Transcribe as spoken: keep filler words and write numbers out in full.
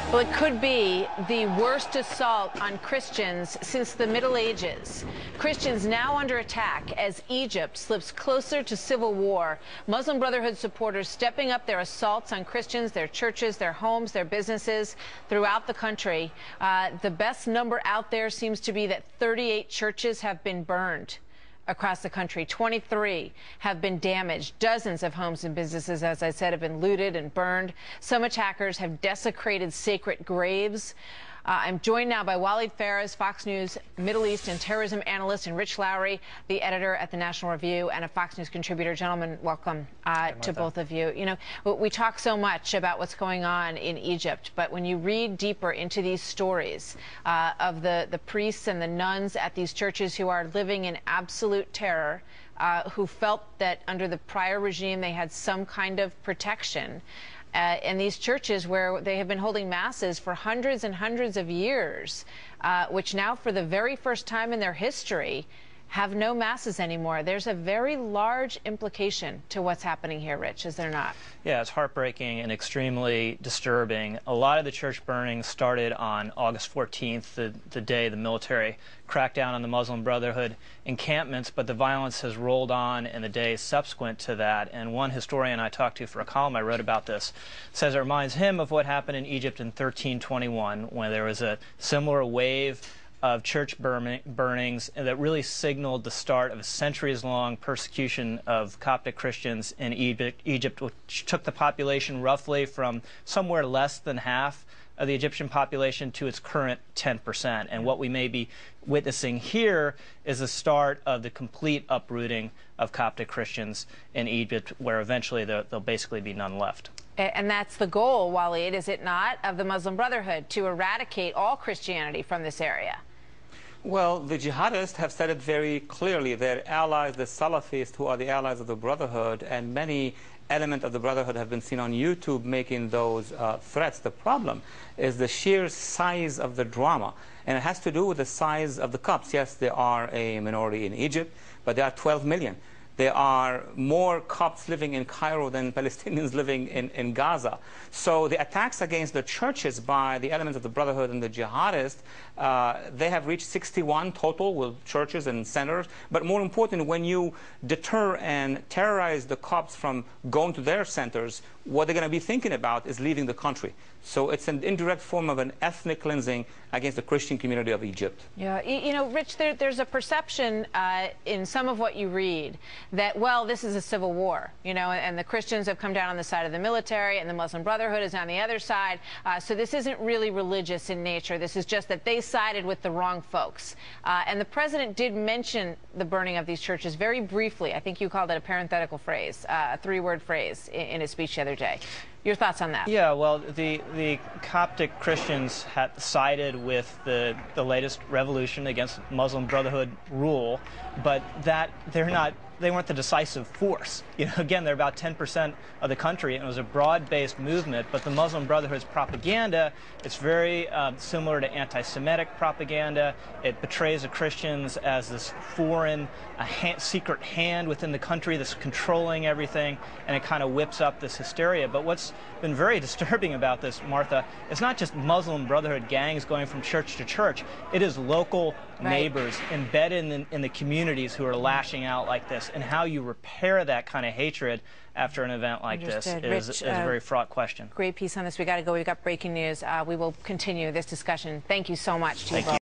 Well, it could be the worst assault on Christians since the Middle Ages. Christians now under attack as Egypt slips closer to civil war. Muslim Brotherhood supporters stepping up their assaults on Christians, their churches, their homes, their businesses throughout the country. Uh, the best number out there seems to be that thirty-eight churches have been burned across the country. twenty-three have been damaged. Dozens of homes and businesses, as I said, have been looted and burned. Some attackers have desecrated sacred graves. Uh, I'm joined now by Walid Phares, Fox News Middle East and terrorism analyst, and Rich Lowry, the editor at the National Review and a Fox News contributor. Gentlemen, welcome uh, to both of you. You know, we talk so much about what's going on in Egypt, but when you read deeper into these stories uh, of the, the priests and the nuns at these churches who are living in absolute terror, uh, who felt that under the prior regime they had some kind of protection, Uh, and these churches where they have been holding masses for hundreds and hundreds of years, uh, which now for the very first time in their history have no masses anymore. There's a very large implication to what's happening here, Rich, is there not? Yeah, it's heartbreaking and extremely disturbing. A lot of the church burnings started on August fourteenth, the, the day the military cracked down on the Muslim Brotherhood encampments, but the violence has rolled on in the days subsequent to that. And one historian I talked to for a column I wrote about this says it reminds him of what happened in Egypt in thirteen twenty-one, when there was a similar wave of church burn burnings that really signaled the start of a centuries-long persecution of Coptic Christians in Egypt, Egypt, which took the population roughly from somewhere less than half of the Egyptian population to its current ten percent. And what we may be witnessing here is the start of the complete uprooting of Coptic Christians in Egypt, where eventually there, there'll basically be none left. And that's the goal, Walid, is it not, of the Muslim Brotherhood, to eradicate all Christianity from this area? Well, the jihadists have said it very clearly. Their allies, the Salafists, who are the allies of the Brotherhood, and many elements of the Brotherhood have been seen on YouTube making those uh, threats. The problem is the sheer size of the drama, and it has to do with the size of the Copts. Yes, they are a minority in Egypt, but there are twelve million. There are more Copts living in Cairo than Palestinians living in, in Gaza. So the attacks against the churches by the elements of the Brotherhood and the jihadists, uh, they have reached sixty-one total with churches and centers. But more important, when you deter and terrorize the Copts from going to their centers, what they're going to be thinking about is leaving the country. So it's an indirect form of an ethnic cleansing against the Christian community of Egypt. Yeah, you know, Rich, there, there's a perception uh, in some of what you read that, well, this is a civil war, you know, and the Christians have come down on the side of the military and the Muslim Brotherhood is on the other side. Uh, so this isn't really religious in nature. This is just that they sided with the wrong folks. Uh, and the president did mention the burning of these churches very briefly. I think you called it a parenthetical phrase, uh, a three-word phrase in, in his speech the other day. Your thoughts on that? Yeah, well, the, the Coptic Christians had sided with the, the latest revolution against Muslim Brotherhood rule, but that they're not, they weren't the decisive force. You know, again, they're about ten percent of the country, and it was a broad-based movement, but the Muslim Brotherhood's propaganda, it's very uh, similar to anti-Semitic propaganda. It portrays the Christians as this foreign, a hand, secret hand within the country that's controlling everything, and it kind of whips up this hysteria. But what's been very disturbing about this, Martha, it's not just Muslim Brotherhood gangs going from church to church. It is local right. neighbors embedded in, in the communities who are lashing out like this, and how you repair that kind of hatred after an event like Understood. this is, Rich, is a uh, very fraught question. Great piece on this. We got to go. We've got breaking news. Uh, we will continue this discussion. Thank you so much to you both.